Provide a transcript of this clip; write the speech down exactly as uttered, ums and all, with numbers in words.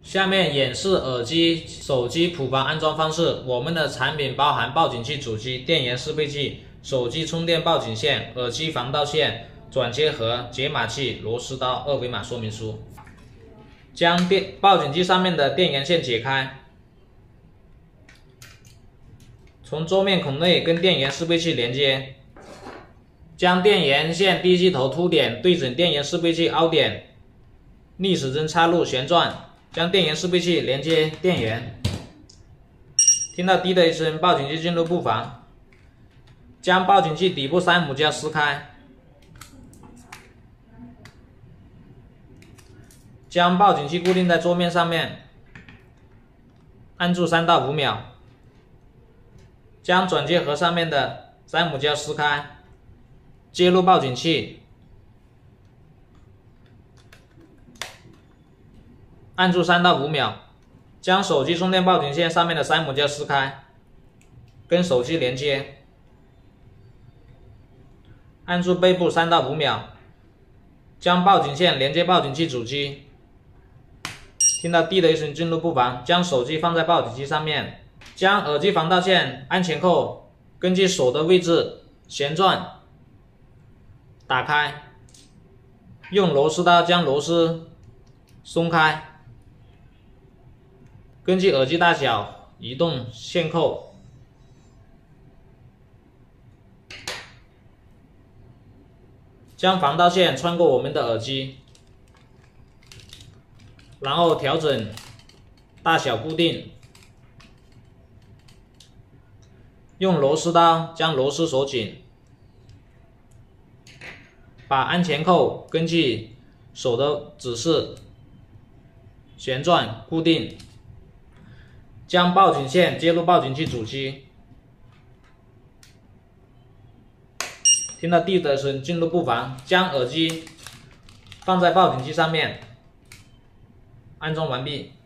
下面演示耳机、手机普防安装方式。我们的产品包含报警器主机、电源适配器、手机充电报警线、耳机防盗线、转接盒、解码器、螺丝刀、二维码说明书。将电报警器上面的电源线解开，从桌面孔内跟电源适配器连接，将电源线低接头凸点对准电源适配器凹点，逆时针插入旋转。 将电源适配器连接电源，听到滴的一声，报警器进入布房。将报警器底部三母胶撕开，将报警器固定在桌面上面，按住三到五秒。将转接盒上面的三母胶撕开，接入报警器。 按住三到五秒，将手机充电报警线上面的三母胶撕开，跟手机连接。按住背部三到五秒，将报警线连接报警器主机。听到滴的一声，进入布房，将手机放在报警器上面，将耳机防盗线安全扣根据锁的位置旋转打开，用螺丝刀将螺丝松开。 根据耳机大小移动线扣，将防盗线穿过我们的耳机，然后调整大小固定，用螺丝刀将螺丝锁紧，把安全扣根据手的指示旋转固定。 将报警线接入报警器主机，听到滴的声，进入布房，将耳机放在报警器上面，安装完毕。